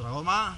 Otra goma.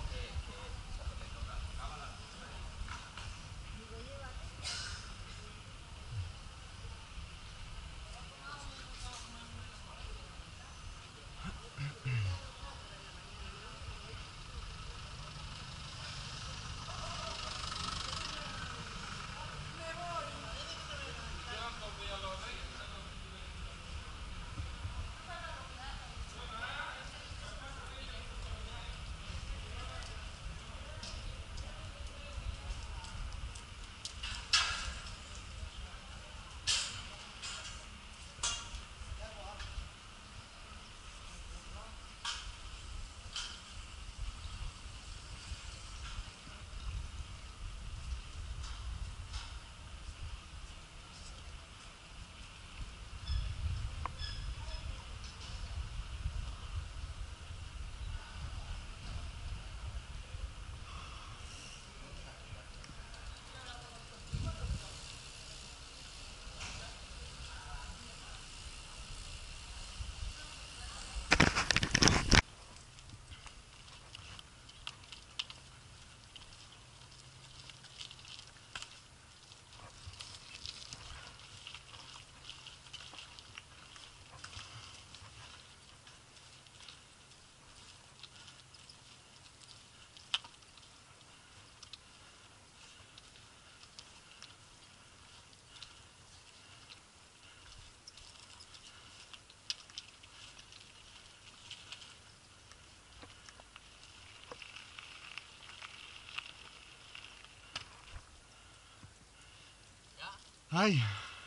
Ay.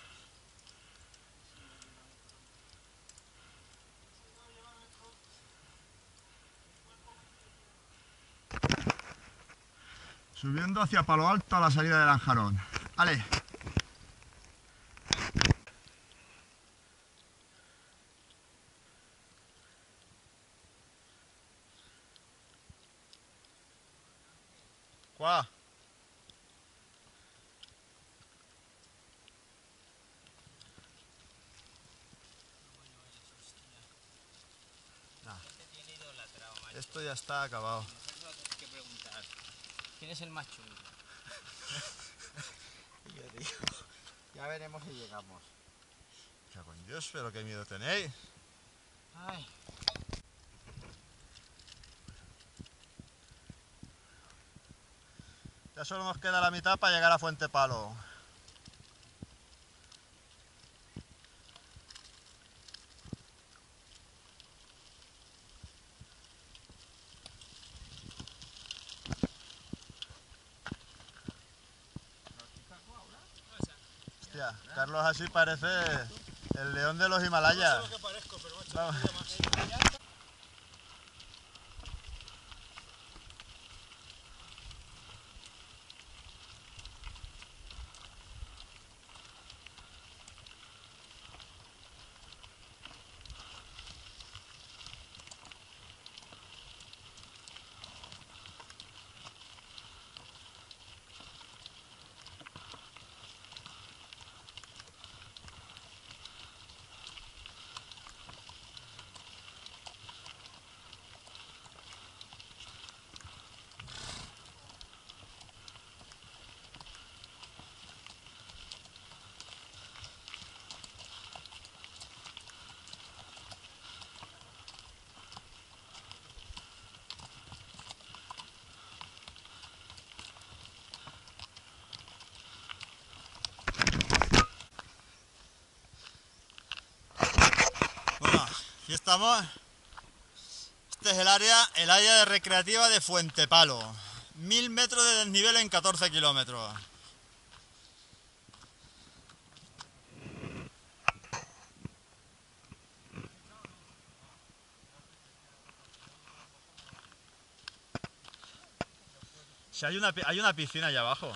Subiendo hacia Palo Alto a la salida de Lanjarón. Vale. ¿Cuál? Esto ya está acabado. Hay que preguntar, ¿quién es el más chungo? Yo digo, ya veremos si llegamos. Cago en Dios, pero qué miedo tenéis. Ay. Ya solo nos queda la mitad para llegar a Fuente Palo. Hostia, Carlos así parece el león de los Himalayas. No sé lo que parezco, pero macho, Vamos. Bueno, aquí estamos. Este es el área de recreativa de Fuente Palo. 1000 metros de desnivel en 14 kilómetros. Si hay una piscina allá abajo.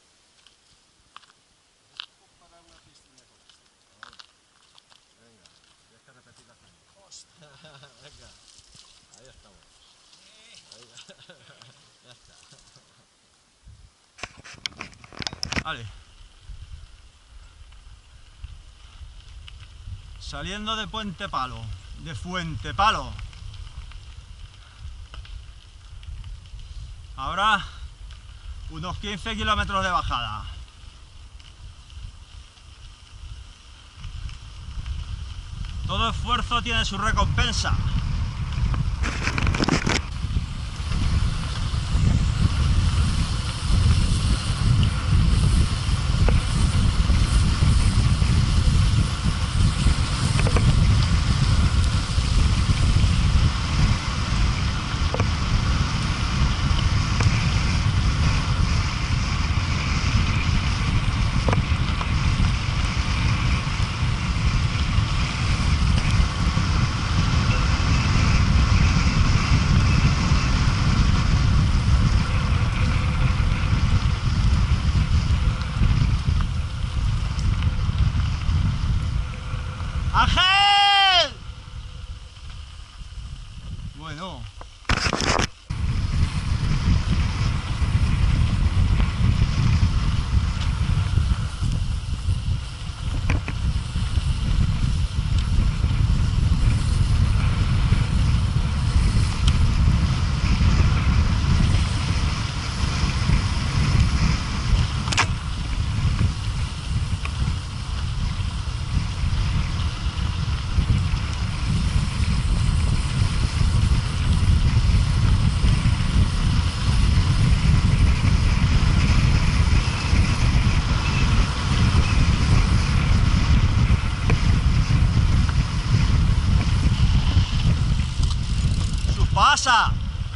Venga, ahí estamos. Ya está. Vale. Saliendo de Fuente Palo. Ahora unos 15 kilómetros de bajada. Todo esfuerzo tiene su recompensa. ¡Ángel! Bueno. ¡Pasa!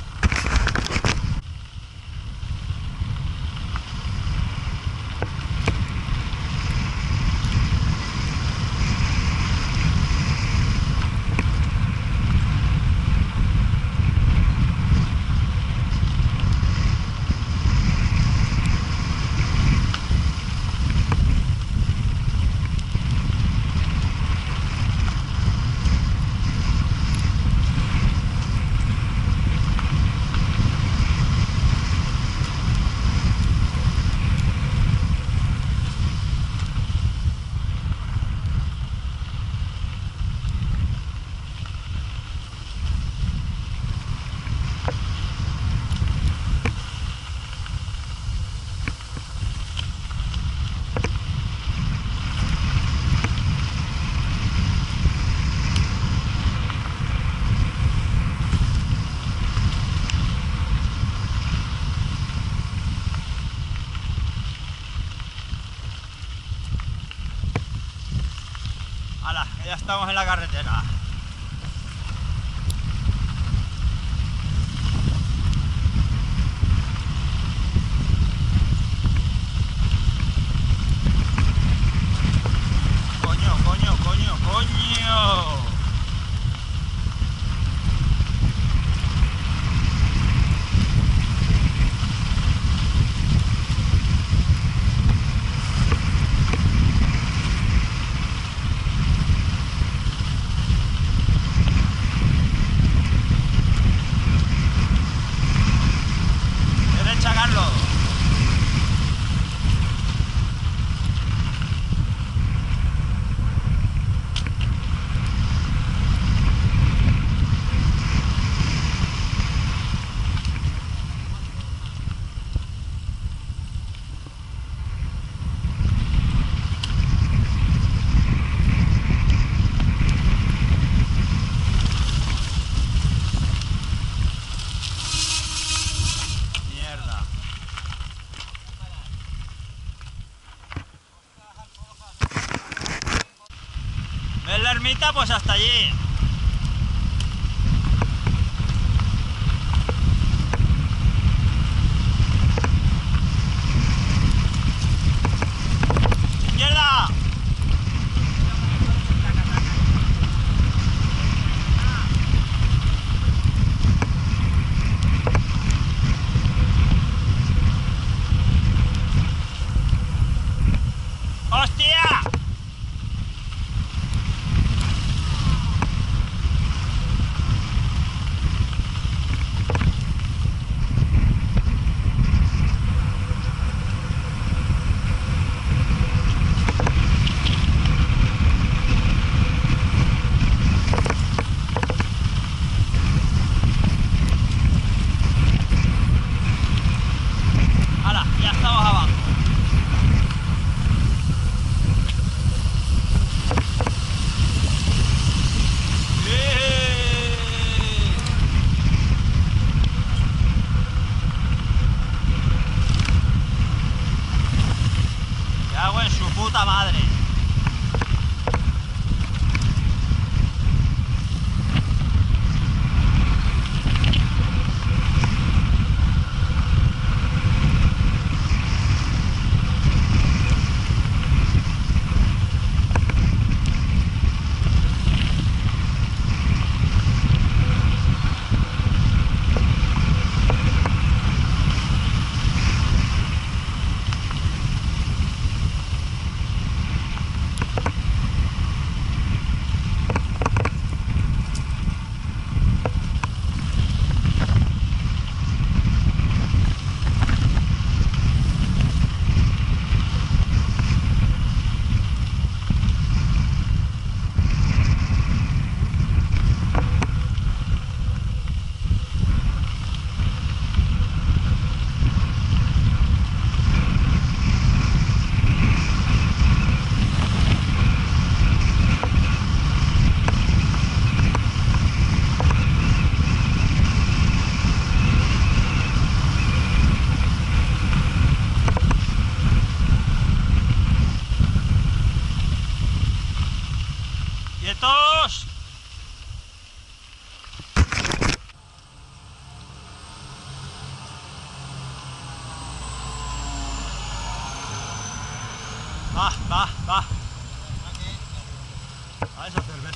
¡Hala! Ya estamos en la carretera. ¡Coño, coño, coño, coño! ¿Ves la ermita? Pues hasta allí. ¡Izquierda! ¡Hostia!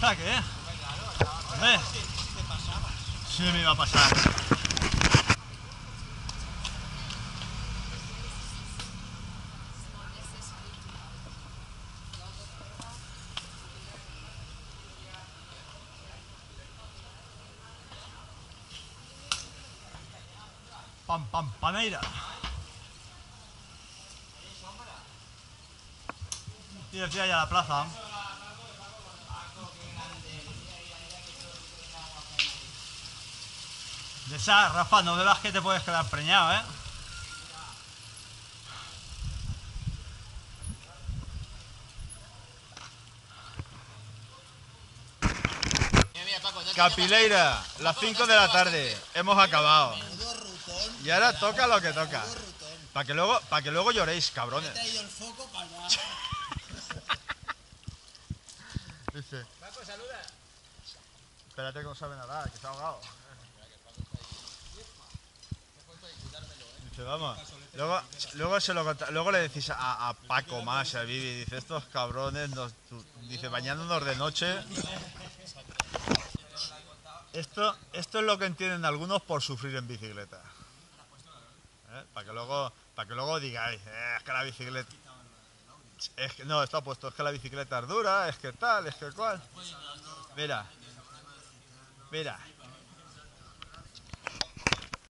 pasa? ¿Qué? Hombre. Sí me iba a pasar. Paneira. Y decía ya la plaza. De esa, Rafa, no bebas que te puedes quedar preñado, ¿eh? Capileira, las 5 de la tarde. Hemos acabado. Y ahora toca lo que toca. Para que luego lloréis, cabrones. Dice, Paco, saluda. espérate que no sabe nadar, que está ahogado. Dice, vamos. Luego le decís a Paco más, a Vivi, dice, estos cabrones, dice, bañándonos de noche. Esto es lo que entienden algunos por sufrir en bicicleta. Para que luego digáis, es que la bicicleta... no, está puesto, es que la bicicleta es dura, es que tal, es que cual. Mira.